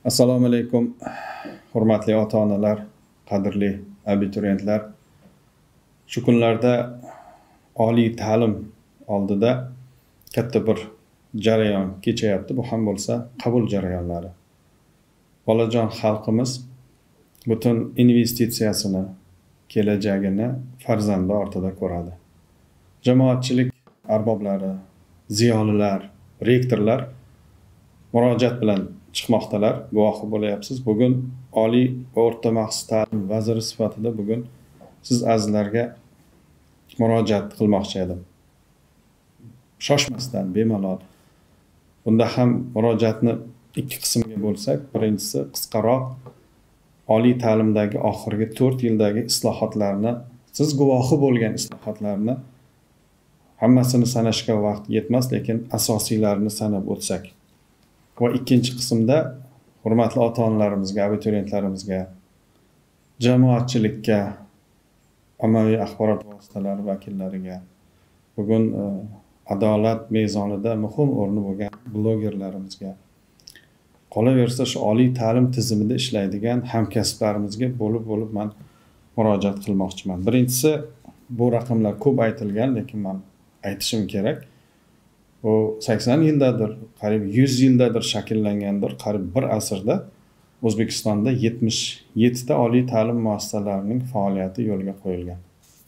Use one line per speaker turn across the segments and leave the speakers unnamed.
Assalomu alaykum, hurmatli ota-onalar, qadrli abituriyentlar. Shu kunlarda oliy ta'lim oldida katta bir jarayon kechayapti. Bu ham bo'lsa qabul jarayonlari. Bolajon xalqimiz butun investitsiyasini, kelajagini farzandi ortida ko'radi. Jamoatchilik arboblari, ziyolilar, rektorlar murojaat bilan chiqmoqdalar, guvohi bo'lyapsiz. Bugun oliy va o'rta maxsus ta'lim vaziri sifatida bugun siz azizlarga murojaat qilmoqchi edim. Shoshmasdan, bemalol. Bunda ham murojaatni ikki qismga bo'lsak, birinchisi qisqaroq oliy ta'limdagi oxirgi 4 yildagi islohotlarni, siz guvohi bo'lgan islohotlarni hammasini sanashga vaqt yetmas, lekin asosiylarini sanab o'tsak. Va ikkinchi qismda hurmatli ota-onalarimizga, abituriyentlarimizga, jamoatchilikka, ommaviy axborot vositalari vakillariga, bugun adolat mezonida muhim o'rni bo'lgan blogerlarimizga, qolaversa shu oliy ta'lim tizimida ishlaydigan hamkasblarimizga bo'lib men murojaat qilmoqchiman. Birinchisi, bu raqamlar ko'p aytilgan, lekin men aytishim kerak. O 80 yildadir, qariyb 100 yildadir shakllangandir, qariyb bir asrda O'zbekistonda 77 ta oliy ta'lim muassasalarining faoliyati yo'lga qo'yilgan.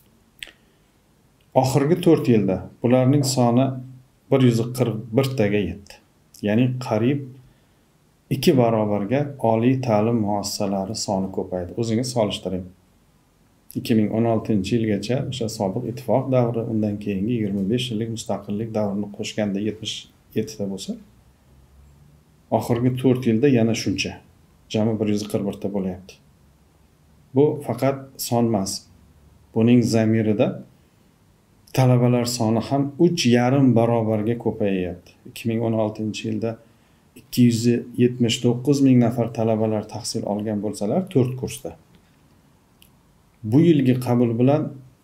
Oxirgi 4 yilda bularning soni 141 taga yetdi. Ya'ni qariyb 2 barobarga oliy ta'lim muassasalari soni ko'paydi. O'zingiz solishtiring. 2016 yilgacha o'sha sobiq ittifoq davri, undan keyingi 25 yillik mustaqillik davrini qo'shganda 77 ta bo'lsa, oxirgi 4 yilda yana shuncha, jami 141 ta bo'lyapti. Bu faqat son emas. Buning zamirida talabalar soni ham 3,5 barobarga ko'payyapti. 2016 yilda 279 ming nafar talabalar tahsil olgan bo'lsalar 4 kursda. Bu yilgi qabul bilan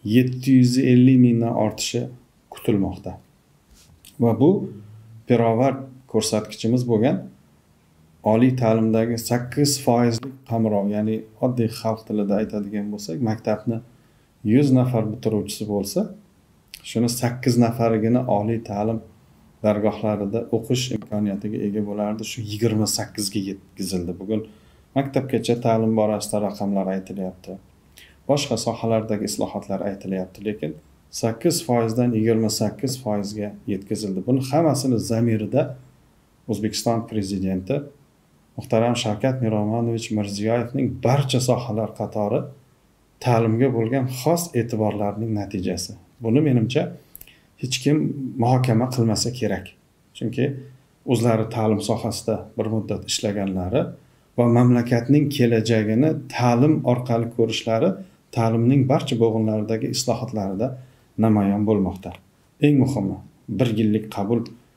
750 mingdan ortishi kutilmoqda. Va bu pirovard ko'rsatkichimiz bo'lgan oliy ta'limdagi 8% qamrov, ya'ni oddiy xalq tilida aytadigan bo'lsak, maktabni 100 nafar bitiruvchisi bo'lsa, shuni 8 nafarigina oliy ta'lim dargohlarida o'qish imkoniyatiga ega bo'lardi. Shu 28 ga yetkazildi. Bugun maktabgacha ta'lim borasida raqamlar aytilyapti. Boshqa sohalardagi islohotlar aytilyapti, lekin 8% dan 28% ga yetkazildi. Buni hammasini zamirida O'zbekiston prezidenti muhtaram Shavkat Miromonovich Mirziyoyevning barcha sohalar qatori ta'limga bo'lgan xos e'tiborlarning natijasi. Buni menimcha hech kim muhokama qilmasa kerak. Chunki o'zlari ta'lim sohasida bir muddat ishlaganlari va mamlakatning kelajagini ta'lim orqali ko'rishlari ta'limning barcha bo'g'inlaridagi islohotlarida namoyon bo'lmoqda. Eng muhimi, 1 yillik qabul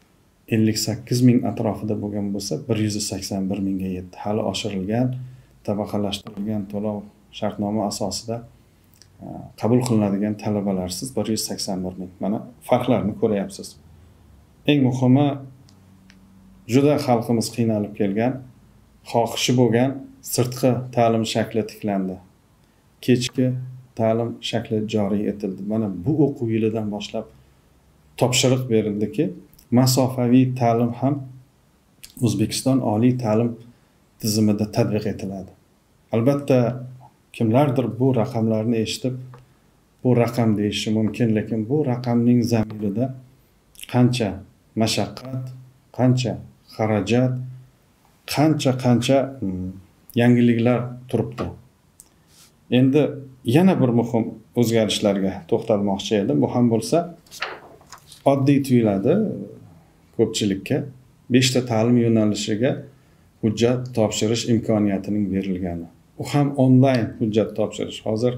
58 ming atrofida bo'lgan bo'lsa, 181 mingga yetdi. Hali oshirilgan, tabaqalashtirilgan to'lov shartnoma asosida qabul qilinadigan talabalarsiz 181 ming. Mana farqlarni ko'ryapsiz. Eng muhimi, juda xalqimiz qiynalib kelgan, xohishi bo'lgan sirtqi ta'lim shakli tiklandi. Kechki ta'lim shakli joriy etildi. Mana bu o'quv yilidan boshlab topshiriq berildiki, masofaviy ta'lim ham O'zbekiston oliy ta'lim tizimida tatbiq etiladi. Albatta, kimlardir bu raqamlarni eshitib, bu raqam deyishi mumkin, lekin bu raqamning zamirida qancha mashaqqat, qancha xarajat, qancha yangiliklar turibdi. Endi yana bir muhim o'zgarishlarga to'xtalmoqchi edim. Bu ham bo'lsa oddiy tuyuladi ko'pchilikka. 5 ta ta'lim yo'nalishiga hujjat topshirish imkoniyatining berilgani. U ham onlayn hujjat topshirish. Hozir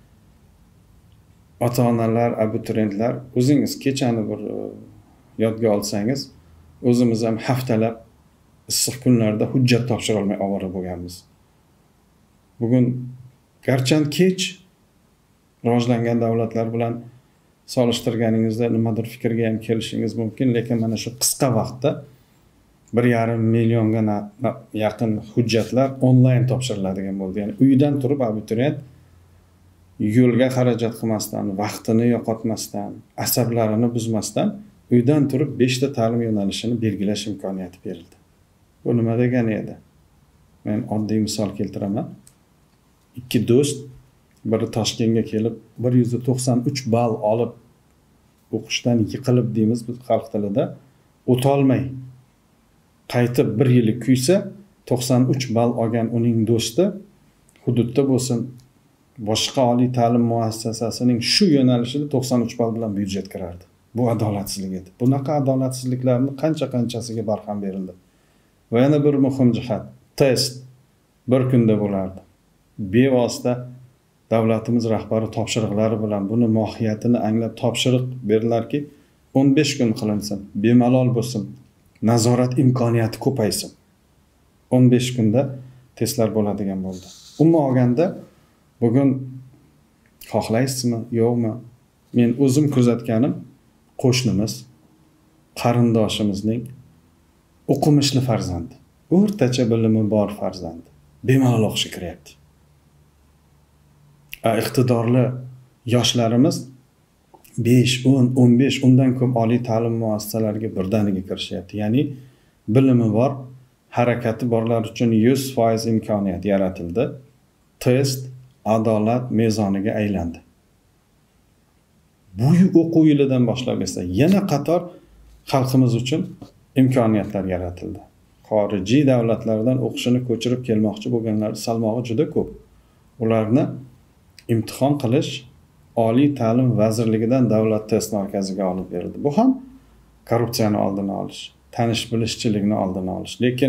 ota-onalar, abituriyentlar, o'zingiz kechani bir yodga olsangiz, o'zimiz ham haftalab issiq kunlarda hujjat topshira olmay ovora bo'lganmiz. Bugun garchi kech rivojlangan davlatlar bilan solishtirganingizda nimadir fikrga ham kelishingiz mumkin, lekin mana shu qisqa vaqtda 1,5 millionga yaqin hujjatlar onlayn topshiriladigan bo'ldi. Ya'ni uydan turib abituriyent yo'lga xarajat qilmasdan, vaqtini yo'qotmasdan, asablarini buzmasdan uydan turib 5 ta ta'lim yo'nalishini belgilash imkoniyati berildi. Bu nima degani edi? Men oddiy misol keltiraman. Ikki do'st biri Toshkentga kelib 193 ball olib o'qishdan yiqilib deymiz biz xalq tilida, o'tolmay qaytib 1 yil kuysa, 93 ball olgan uning do'sti hududda bo'lsin boshqa oliy ta'lim muassasasining shu yo'nalishida 93 ball bilan byudjet kirardi. Bu adolatsizlik edi. Bunaqa adolatsizliklarni qanchasiga barham berildi. Va yana bir muhim jihat, test bir kunda bo'lardi. Bevosita davlatimiz rahbari topshiriqlari bilan buni mohiyatini anglab topshiriq berilarki, 15 kun qilinsin, bemalol bo'lsin, nazorat imkoniyati ko'paysin. 15 kunda testlar bo'ladigan bo'ldi. Umuman olganda bugun xohlaysizmi, yo'qmi? Men o'zim kuzatganim qo'shnimiz, qarindoshimizning o'qimishli farzandi, o'rtacha bilimi bor farzandi bemalol o'qishga kiryapti. Iqtidorli yoshlarimiz 5, 10, 15 undan ko'p oliy ta'lim muassasalariga birdaniga kirishyapti. Ya'ni bilimi bor, harakati borlar uchun 100% imkoniyat yaratildi. Test adolat mezoniga aylandi. Bu o'quv yilidan boshlab esa yana qator xalqimiz uchun imkoniyatlar yaratildi. Xorijiy davlatlardan o'qishini ko'chirib kelmoqchi bo'lganlar salmog'i juda ko'p. Ularni imtihon qilish Oliy ta'lim vazirligidan davlat test markaziga olib berildi. Bu ham korrupsiyani oldini olish, tanish bilishchilikni oldini olish. Lekin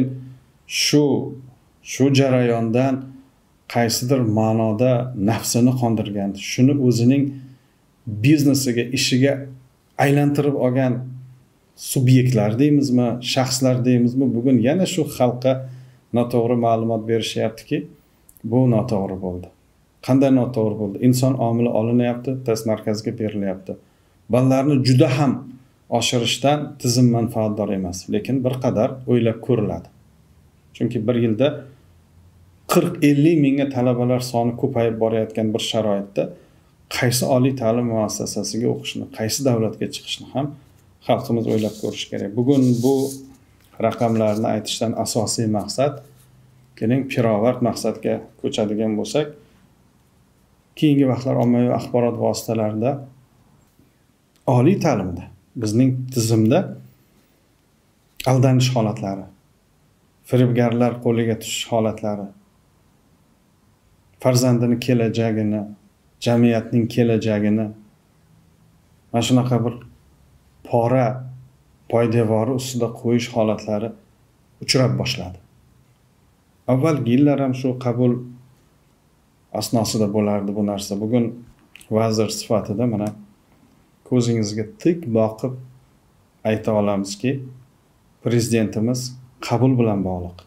shu jarayondan qaysidir ma'noda nafsini qondirgan, shuni o'zining biznesiga, ishiga aylantirib olgan subyektlar deymizmi, shaxslar deymizmi, bugun yana shu xalqqa noto'g'ri ma'lumot berishyaptiki, bu noto'g'ri bo'ldi. Qanday noto'g'ri bo'ldi? Inson omili olinyapti, test markaziga berilyapti. Ballarni juda ham oshirishdan tizim manfaatdor emas, lekin bir qadar o'ylab ko'riladi. Chunki bir yilda 40-50 mingga talabalar soni ko'payib borayotgan bir sharoitda qaysi oliy ta'lim muassasasiga o'qishni, qaysi davlatga chiqishni ham xalqimiz o'ylab ko'rish kerak. Bugun bu raqamlarni aytishdan asosiy maqsad, keling pirovard maqsadga ko'chadigan bo'lsak, keyingi vaqtlar ommaviy axborot vositalarida oliy ta'limda, bizning tizimda aldanish holatlari, firibgarlar qo'liga tushish holatlari, farzandini kelajagini, jamiyatning kelajagini mana shunaqa bir pora poydevori ustida qo'yish holatlari uchrab boshladi. Avvalgi yillar ham shu qabul asnosida bo'lardi bu narsa. Bugun vazir sifatida mana ko'zingizga tik boqib ayta olamizki, prezidentimiz qabul bilan bog'liq,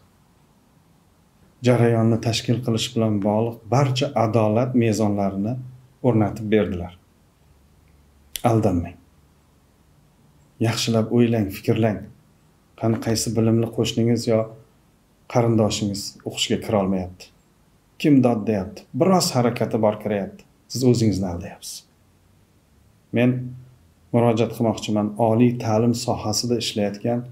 jarayonni tashkil qilish bilan bog'liq barcha adolat mezonlarini o'rnatib berdilar. Aldanmang. Yaxshilab o'ylang, fikrlang. Qani qaysi bilimli qo'shningiz yo qarindoshingiz o'qishga kira olmayapti? Kim dod deyapti? Biroz harakati bor kiryapti. Siz o'zingizni aldayapsiz. Men murojaat qilmoqchiman, oliy ta'lim sohasida ishlayotgan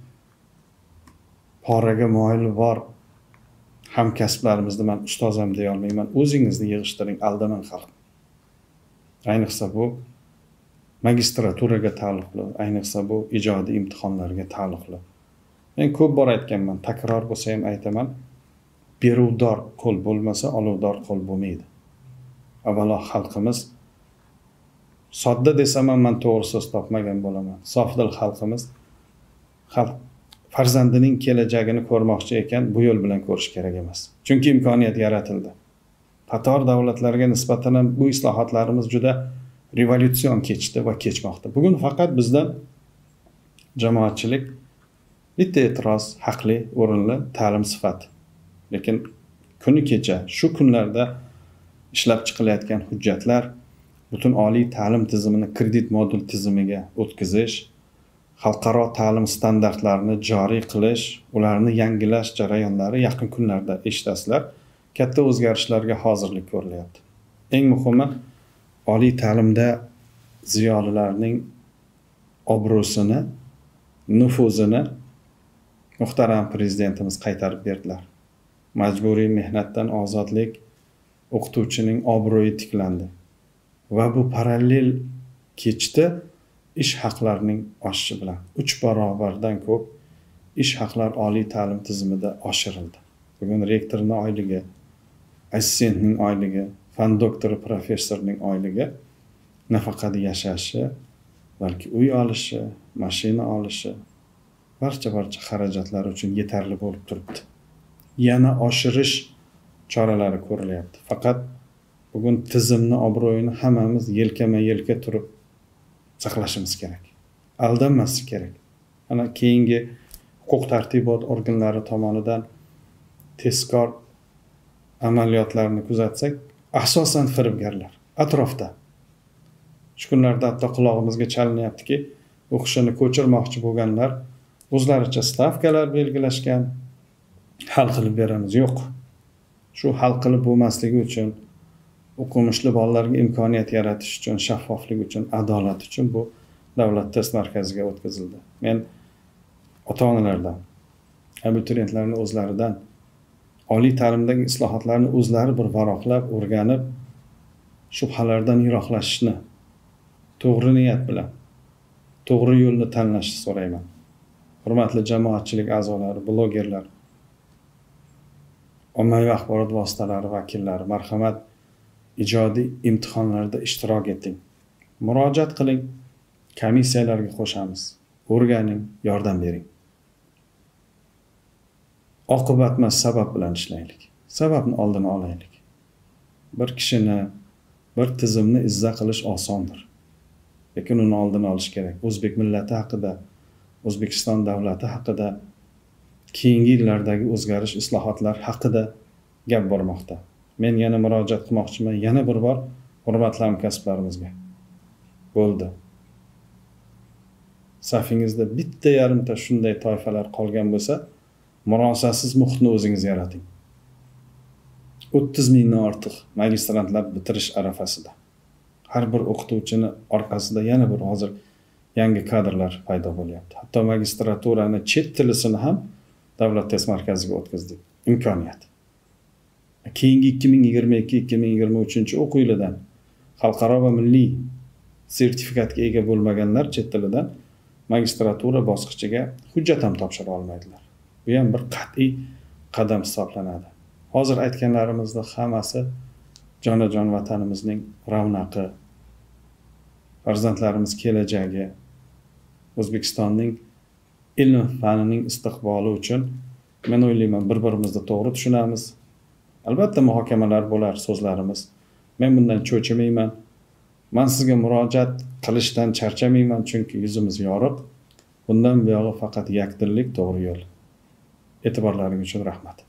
poraga moyili bor hamkasblarimizni men ustozam deya olmayman. O'zingizni yig'ishtiring, aldamang xalq. Ayniqsa bu magistraturaga taalluqli, ayniqsa bu ijodiy imtihonlarga taalluqli. Men ko'p bor aytganman, takror bo'lsa ham aytaman, beruvdor qo'l bo'lmasa, oluvdor qo'l bo'lmaydi. Avvalo xalqimiz, sodda desam ham men to'g'ri so'z topmagan bo'laman. Sofdil xalqimiz, xalq farzandining kelajagini ko'rmoqchi ekan, bu yo'l bilan ko'rish kerak emas. Chunki imkoniyat yaratildi. Qator davlatlarga nisbatan ham bu islohotlarimiz juda revolyutsion kechdi va kechmoqda. Bugun faqat bizda jamoatchilik bitta e'tiroz, haqli, o'rinli ta'lim sifati. Lekin kuni kecha shu kunlarda ishlab chiqilayotgan hujjatlar butun oliy ta'lim tizimini kredit modul tizimiga o'tkazish, xalqaro ta'lim standartlarini joriy qilish, ularni yangilash jarayonlari yaqin kunlarda eshitasizlar, katta o'zgarishlarga hozirlik ko'rilyapti. Eng muhimi, oliy ta'limda ziyolilarning obro'sini, nufuzini muhtaram prezidentimiz qaytarib berdilar. Majburiy mehnatdan ozodlik, o'qituvchining obro'yi tiklandi. Va bu parallel kechdi ish haqlarining oshishi bilan 3 barobardan ko'p ish haqlar oliy ta'lim tizimida oshirildi. Bugun rektorning oyligi, assistentning oyligi, fan doktori, professorning oyligi nafaqat yashashi, balki uy olishi, mashina olishi, barcha xarajatlar uchun yetarli bo'lib turibdi. Yana oshirish choralari ko'rilyapti. Faqat bugun tizimni obro'yini hammamiz yelkama-yelka turib saqlashimiz kerak. Aldanmaslik kerak. Ana keyingi huquq tartibot organlari tomonidan tezkor amaliyotlarni kuzatsak, asosan firibgarlar atrofda. Shu kunlarda hatto qulog'imizga chalinyaptiki, o'qishini ko'chirmoqchi bo'lganlar o'zlaricha stavkalar belgilashgan, hal qilib beramiz. Yo'q. Shu hal qilib bo'lmasligi uchun, o'qimishli bolalarga imkoniyat yaratish uchun, shaffoflik uchun, adolat uchun bu davlat test markaziga o'tkazildi. Men ota-onalardan, abituriyentlarning o'zlaridan oliy ta'limdagi islohotlarni o'zlari bir varoqlab, o'rganib, shubhalardan yiroqlashishni, to'g'ri niyat bilan, to'g'ri yo'lni tanlashni so'rayman. Hurmatli jamoatchilik a'zolari, blogerlar, ommaviy axborot vositalari vakillari, marhamat, ijodiy imtihonlarda ishtirok eting. Murojaat qiling, komissiyalarga qo'shamiz. O'rganing, yordam bering. Oqibat emas, sabab bilan ishlaylik. Sababni oldini olaylik. Bir kishini, bir tizimni izza qilish osondir. Lekin uni oldini olish kerak. O'zbek millati haqida, O'zbekiston davlati haqida, keyingi yillardagi o'zgarish, islohotlar haqida gap bormoqda. Men yana murojaat qilmoqchiman, yana bir bor hurmatli hamkasblarimizga. Bo'ldi. Safingizda bitta yarimta shunday toifalar qolgan bo'lsa, murosasiz muhitni o'zingiz yarating. 30 mingdan ortiq magistrantlar bitirish arafasida. Har bir o'qituvchini orqasida yana bir hozir yangi kadrlar paydo bo'lyapti. Hatto magistraturani chet tilisini ham davlat test markaziga o'tkazdik. Imkoniyat. Keyingi 2022-2023 o'quv yilidan xalqaro va milliy sertifikatga ega bo'lmaganlar chet tilidan magistratura bosqichiga hujjat ham topshira olmaydilar. Bu ham bir qat'iy qadam hisoblanadi. Hozir aytganlarimizning hammasi jonajon vatanimizning ravnaqi, farzandlarimiz kelajagi, O'zbekistonning ilm fanining istiqboli uchun men o'ylayman, bir-birimizni to'g'ri tushunamiz. Albatta muhokamalar bo'lar, so'zlarimiz. Men bundan cho'chimayman. Men sizga murojaat qilishdan charchamayman, chunki yuzimiz yorug'. Bundan buyog'i faqat yakdillik to'g'ri yo'l. E'tiborlaringiz uchun rahmat.